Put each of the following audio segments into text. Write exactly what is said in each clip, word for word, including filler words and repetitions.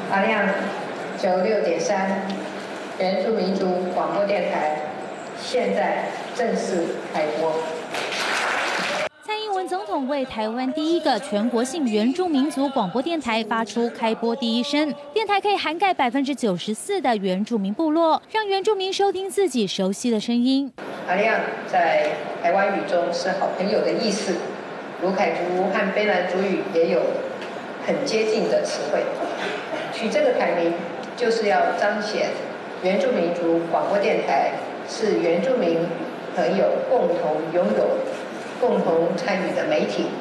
阿亮九六点三原住民族广播电台现在正式开播。 蔡英文总统为台湾第一个全国性原住民族广播电台发出开播第一声，电台可以涵盖百分之九十四的原住民部落，让原住民收听自己熟悉的声音。 阿亮在台湾语中是好朋友的意思，卢凯族和卑南族语也有很接近的词汇。取这个台名，就是要彰显原住民族广播电台是原住民朋友共同拥有、共同参与的媒体。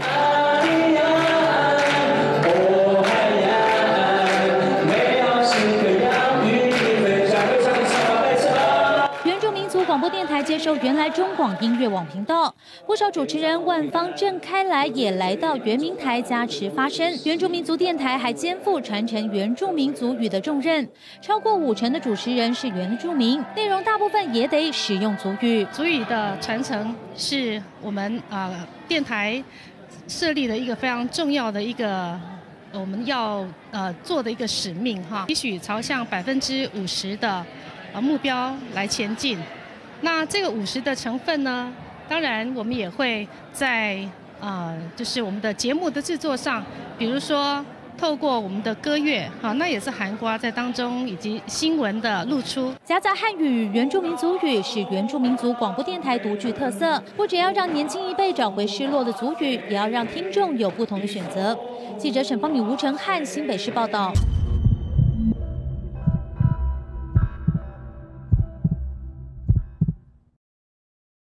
广播电台接收原来中广音乐网频道，不少主持人万方郑开来也来到原民台加持发声。原住民族电台还肩负传承原住民族语的重任，超过五成的主持人是原住民，内容大部分也得使用族语。 族语的传承是我们啊、呃、电台设立的一个非常重要的一个我们要呃做的一个使命哈，必须朝向百分之五十的呃目标来前进。那这个五十的成分呢，当然我们也会在呃，就是我们的节目的制作上，比如说透过我们的歌乐，好，那也是含括在当中，以及新闻的露出。 夹杂汉语、原住民族语是原住民族广播电台独具特色，不只要让年轻一辈找回失落的族语，也要让听众有不同的选择。记者沈芳敏、吴成汉新北市报道。